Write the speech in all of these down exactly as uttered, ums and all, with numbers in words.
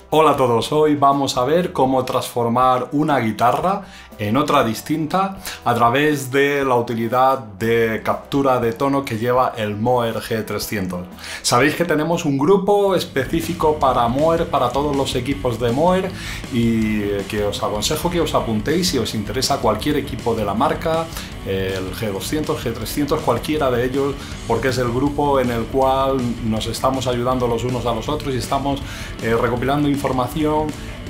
Hola a todos, hoy vamos a ver cómo transformar una guitarra en otra distinta a través de la utilidad de captura de tono que lleva el Moer G trescientos. Sabéis que tenemos un grupo específico para Moer, para todos los equipos de Moer, y que os aconsejo que os apuntéis si os interesa cualquier equipo de la marca, el G doscientos, G trescientos, cualquiera de ellos, porque es el grupo en el cual nos estamos ayudando los unos a los otros y estamos eh, recopilando información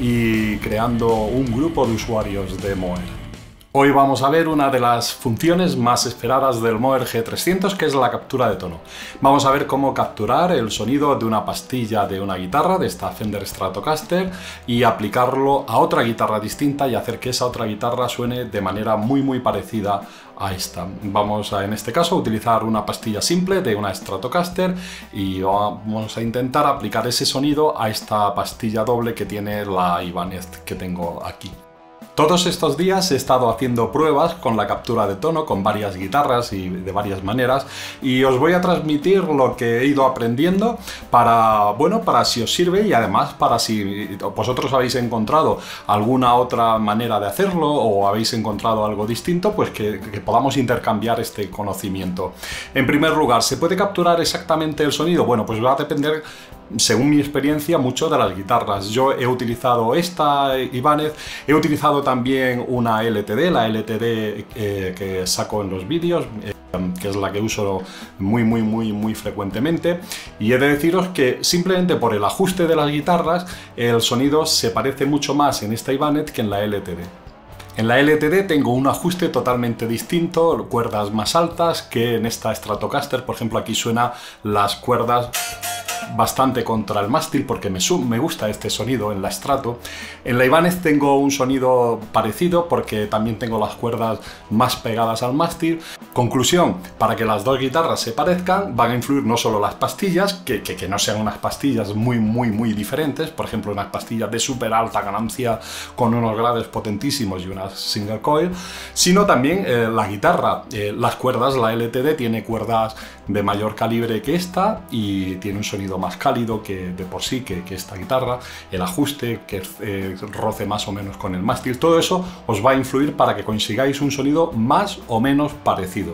y creando un grupo de usuarios de Moer. Hoy vamos a ver una de las funciones más esperadas del Moer G trescientos, que es la captura de tono. Vamos a ver cómo capturar el sonido de una pastilla de una guitarra, de esta Fender Stratocaster, y aplicarlo a otra guitarra distinta y hacer que esa otra guitarra suene de manera muy muy parecida a esta. Vamos a, en este caso, a utilizar una pastilla simple de una Stratocaster y vamos a intentar aplicar ese sonido a esta pastilla doble que tiene la Ibanez que tengo aquí. Todos estos días he estado haciendo pruebas con la captura de tono con varias guitarras y de varias maneras, y os voy a transmitir lo que he ido aprendiendo para, bueno, para si os sirve y además para si vosotros habéis encontrado alguna otra manera de hacerlo o habéis encontrado algo distinto, pues que, que podamos intercambiar este conocimiento. En primer lugar, ¿se puede capturar exactamente el sonido? Bueno, pues va a depender, según mi experiencia, mucho de las guitarras. Yo he utilizado esta Ibanez, he utilizado también una L T D, la L T D eh, que saco en los vídeos, eh, que es la que uso muy muy muy muy frecuentemente, y he de deciros que simplemente por el ajuste de las guitarras el sonido se parece mucho más en esta Ibanez que en la L T D. En la L T D tengo un ajuste totalmente distinto, cuerdas más altas que en esta Stratocaster. Por ejemplo, aquí suena las cuerdas bastante contra el mástil porque me, me gusta este sonido en la Strato. En la Ibanez tengo un sonido parecido porque también tengo las cuerdas más pegadas al mástil. Conclusión, para que las dos guitarras se parezcan van a influir no solo las pastillas, que, que, que no sean unas pastillas muy muy muy diferentes, por ejemplo unas pastillas de súper alta ganancia con unos graves potentísimos y unas single coil, sino también eh, la guitarra, eh, las cuerdas. La L T D tiene cuerdas de mayor calibre que esta y tiene un sonido más cálido que de por sí que, que esta guitarra, el ajuste que eh, roce más o menos con el mástil, todo eso os va a influir para que consigáis un sonido más o menos parecido.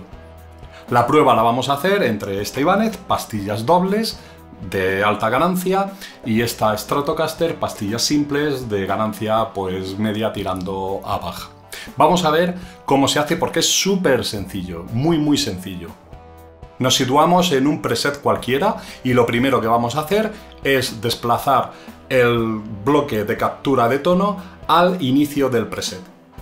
La prueba la vamos a hacer entre esta Ibanez, pastillas dobles de alta ganancia, y esta Stratocaster, pastillas simples de ganancia pues media tirando a baja. Vamos a ver cómo se hace porque es súper sencillo, muy muy sencillo. Nos situamos en un preset cualquiera y lo primero que vamos a hacer es desplazar el bloque de captura de tono al inicio del preset.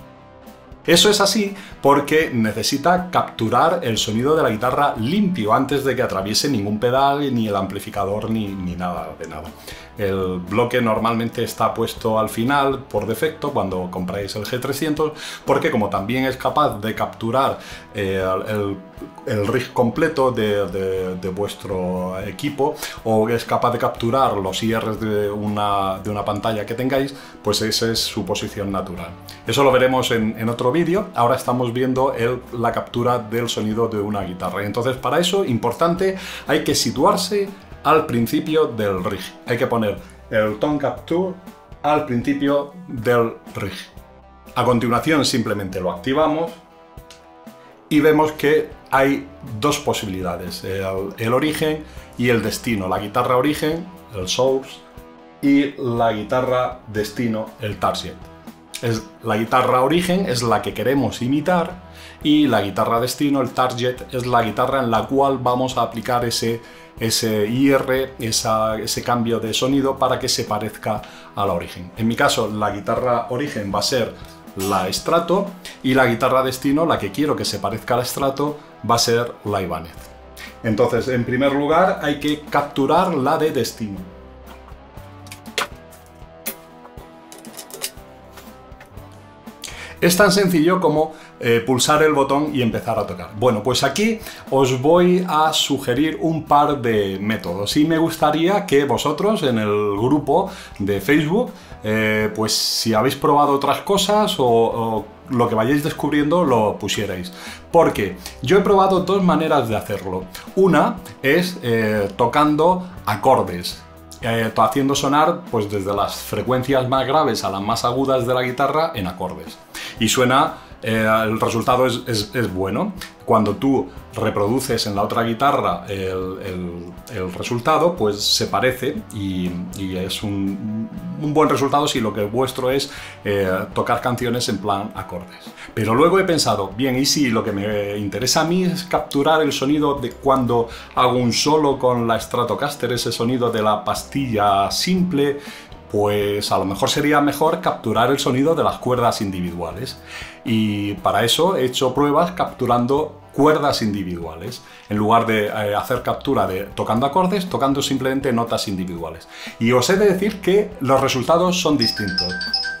Eso es así porque necesita capturar el sonido de la guitarra limpio antes de que atraviese ningún pedal, ni el amplificador, ni, ni nada de nada. El bloque normalmente está puesto al final por defecto cuando compráis el G trescientos, porque como también es capaz de capturar eh, el, el rig completo de, de, de vuestro equipo, o es capaz de capturar los I Rs de una, de una pantalla que tengáis, pues esa es su posición natural. Eso lo veremos en, en otro vídeo. Ahora estamos viendo el, la captura del sonido de una guitarra. Entonces, para eso, importante, hay que situarse al principio del rig. Hay que poner el Tone Capture al principio del rig. A continuación simplemente lo activamos y vemos que hay dos posibilidades, el, el origen y el destino. La guitarra origen, el source, y la guitarra destino, el target. Es, la guitarra origen es la que queremos imitar, y la guitarra destino, el target, es la guitarra en la cual vamos a aplicar ese, ese I R, esa, ese cambio de sonido para que se parezca a la origen. En mi caso, la guitarra origen va a ser la Strato, y la guitarra destino, la que quiero que se parezca a la Strato, va a ser la Ibanez. Entonces, en primer lugar, hay que capturar la de destino. Es tan sencillo como eh, pulsar el botón y empezar a tocar. Bueno, pues aquí os voy a sugerir un par de métodos y me gustaría que vosotros en el grupo de Facebook, eh, pues si habéis probado otras cosas o, o lo que vayáis descubriendo lo pusierais. Porque yo he probado dos maneras de hacerlo. Una es eh, tocando acordes. eh, haciendo sonar pues desde las frecuencias más graves a las más agudas de la guitarra en acordes. Y suena, eh, el resultado es, es, es bueno. Cuando tú reproduces en la otra guitarra el, el, el resultado, pues se parece y, y es un, un buen resultado si lo que vuestro es eh, tocar canciones en plan acordes. Pero luego he pensado, bien, y si lo que me interesa a mí es capturar el sonido de cuando hago un solo con la Stratocaster, ese sonido de la pastilla simple, pues a lo mejor sería mejor capturar el sonido de las cuerdas individuales. Y para eso he hecho pruebas capturando cuerdas individuales, en lugar de eh, hacer captura de tocando acordes, tocando simplemente notas individuales. Y os he de decir que los resultados son distintos.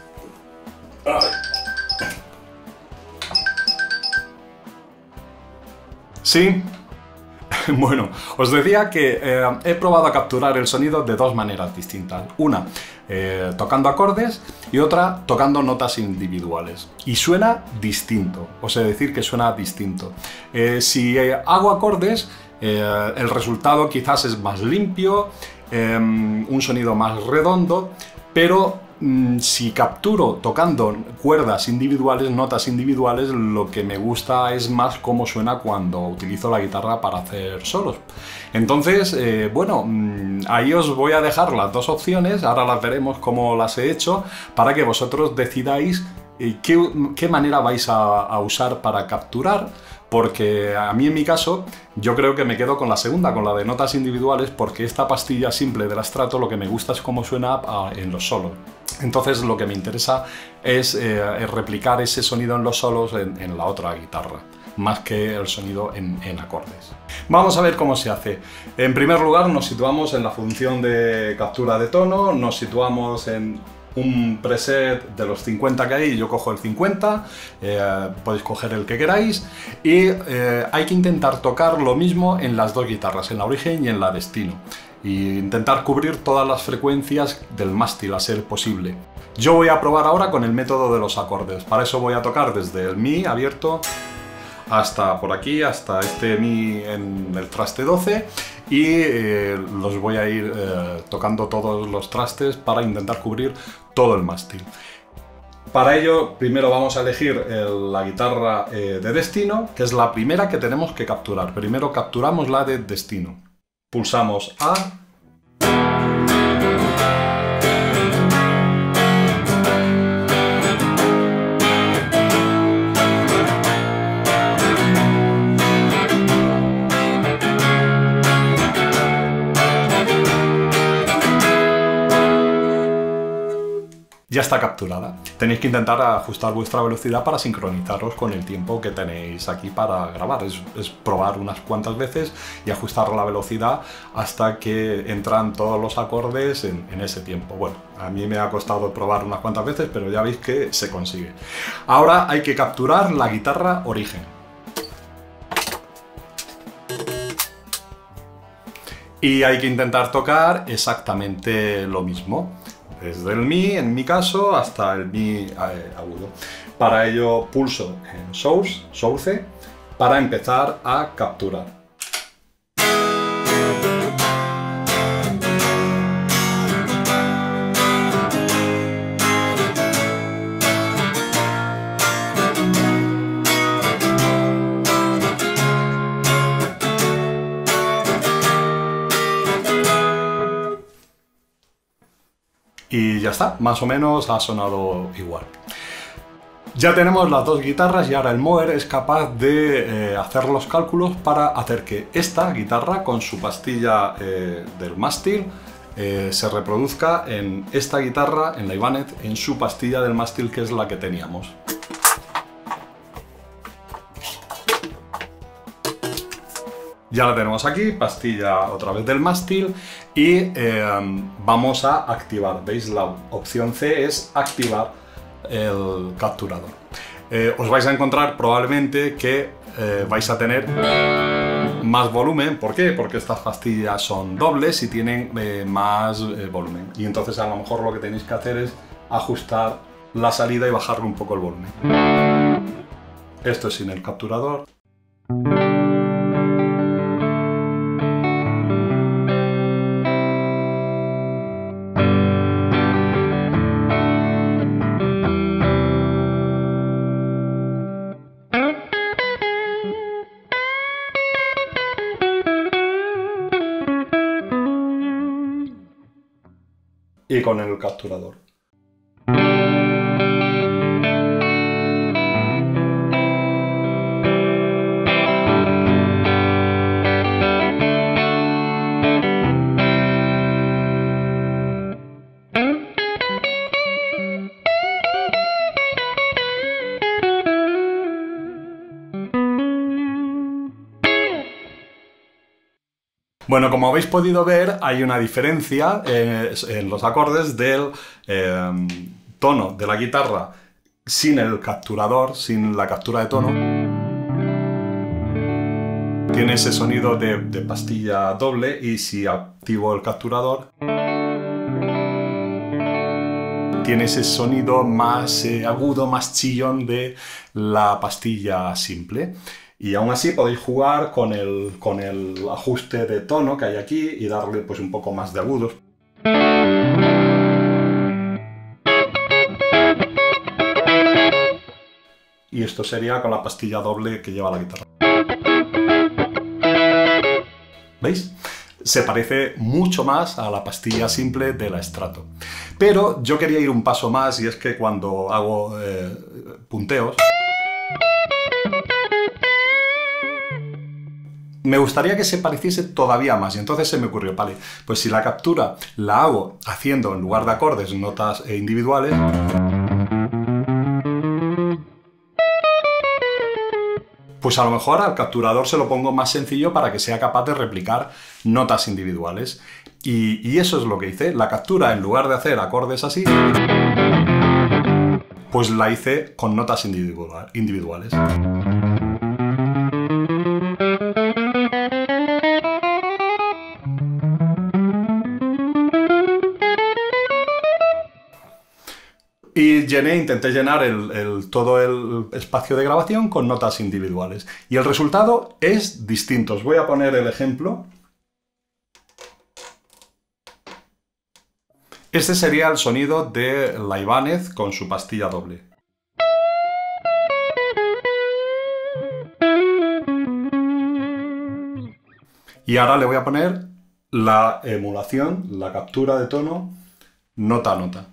Sí. Bueno, os decía que eh, he probado a capturar el sonido de dos maneras distintas. Una, eh, tocando acordes, y otra, tocando notas individuales. Y suena distinto, os he de decir que suena distinto. Eh, si eh, hago acordes, eh, el resultado quizás es más limpio, eh, un sonido más redondo, pero mmm, si capturo tocando cuerdas individuales, notas individuales, lo que me gusta es más cómo suena cuando utilizo la guitarra para hacer solos. Entonces, eh, bueno, mmm, ahí os voy a dejar las dos opciones, ahora las veremos cómo las he hecho, para que vosotros decidáis eh, qué, qué manera vais a, a usar para capturar. Porque a mí en mi caso, yo creo que me quedo con la segunda, con la de notas individuales, porque esta pastilla simple de la Strato lo que me gusta es cómo suena en los solos. Entonces lo que me interesa es eh, replicar ese sonido en los solos en, en la otra guitarra, más que el sonido en, en acordes. Vamos a ver cómo se hace. En primer lugar nos situamos en la función de captura de tono, nos situamos en un preset de los cincuenta que hay, yo cojo el cincuenta, eh, podéis coger el que queráis, y eh, hay que intentar tocar lo mismo en las dos guitarras, en la Origen y en la Destino, e intentar cubrir todas las frecuencias del mástil a ser posible. Yo voy a probar ahora con el método de los acordes. Para eso voy a tocar desde el Mi abierto hasta por aquí, hasta este Mi en el traste doce, y eh, los voy a ir eh, tocando todos los trastes para intentar cubrir todo el mástil. Para ello, primero vamos a elegir el, la guitarra eh, de Destino, que es la primera que tenemos que capturar. Primero capturamos la de Destino. Pulsamos A. Ya está capturada. Tenéis que intentar ajustar vuestra velocidad para sincronizaros con el tiempo que tenéis aquí para grabar. Es, es probar unas cuantas veces y ajustar la velocidad hasta que entran todos los acordes en, en ese tiempo. Bueno, a mí me ha costado probar unas cuantas veces, pero ya veis que se consigue. Ahora hay que capturar la guitarra Origen. Y hay que intentar tocar exactamente lo mismo. Desde el Mi, en mi caso, hasta el Mi eh, agudo. Para ello pulso en Source, Source, para empezar a capturar. Y ya está, más o menos ha sonado igual. Ya tenemos las dos guitarras y ahora el Moer es capaz de eh, hacer los cálculos para hacer que esta guitarra con su pastilla eh, del mástil eh, se reproduzca en esta guitarra, en la Ibanez, en su pastilla del mástil, que es la que teníamos. Ya la tenemos aquí, pastilla otra vez del mástil, y eh, vamos a activar. ¿Veis? La opción C es activar el capturador. Eh, os vais a encontrar probablemente que eh, vais a tener más volumen. ¿Por qué? Porque estas pastillas son dobles y tienen eh, más eh, volumen. Y entonces a lo mejor lo que tenéis que hacer es ajustar la salida y bajarle un poco el volumen. Esto es sin el capturador. y con el capturador. Bueno, como habéis podido ver, hay una diferencia eh, en los acordes del eh, tono de la guitarra sin el capturador, sin la captura de tono. Tiene ese sonido de, de pastilla doble, y si activo el capturador, tiene ese sonido más eh, agudo, más chillón de la pastilla simple. Y aún así podéis jugar con el, con el ajuste de tono que hay aquí y darle pues un poco más de agudos. Y esto sería con la pastilla doble que lleva la guitarra. ¿Veis? Se parece mucho más a la pastilla simple de la Strato. Pero yo quería ir un paso más, y es que cuando hago eh, punteos, me gustaría que se pareciese todavía más, y entonces se me ocurrió, vale, pues si la captura la hago haciendo, en lugar de acordes, notas individuales, pues a lo mejor al capturador se lo pongo más sencillo para que sea capaz de replicar notas individuales. Y, y eso es lo que hice. La captura, en lugar de hacer acordes así, pues la hice con notas individuales. Y llené, intenté llenar el, el, todo el espacio de grabación con notas individuales. Y el resultado es distinto. Os voy a poner el ejemplo. Este sería el sonido de la Ibanez con su pastilla doble. Y ahora le voy a poner la emulación, la captura de tono, nota a nota.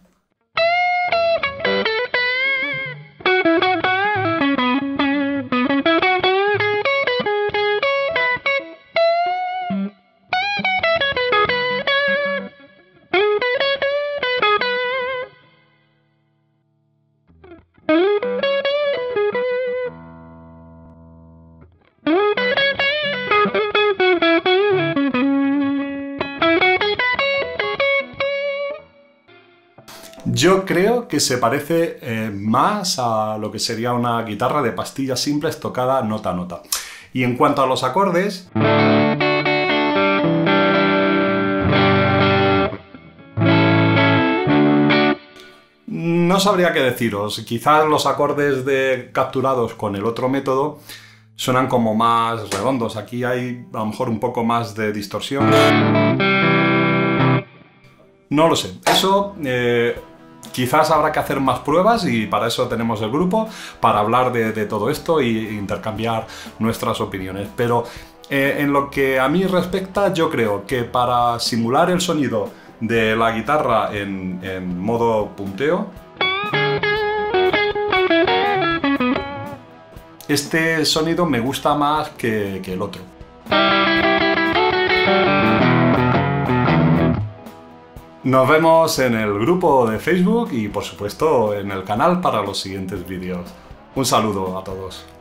Yo creo que se parece eh, más a lo que sería una guitarra de pastillas simples tocada nota a nota. Y en cuanto a los acordes, no sabría qué deciros. Quizás los acordes de capturados con el otro método suenan como más redondos. Aquí hay a lo mejor un poco más de distorsión. No lo sé. Eso eh, quizás habrá que hacer más pruebas, y para eso tenemos el grupo, para hablar de, de todo esto e intercambiar nuestras opiniones. Pero eh, en lo que a mí respecta, yo creo que para simular el sonido de la guitarra en, en modo punteo, este sonido me gusta más que, que el otro. Nos vemos en el grupo de Facebook y, por supuesto, en el canal para los siguientes vídeos. Un saludo a todos.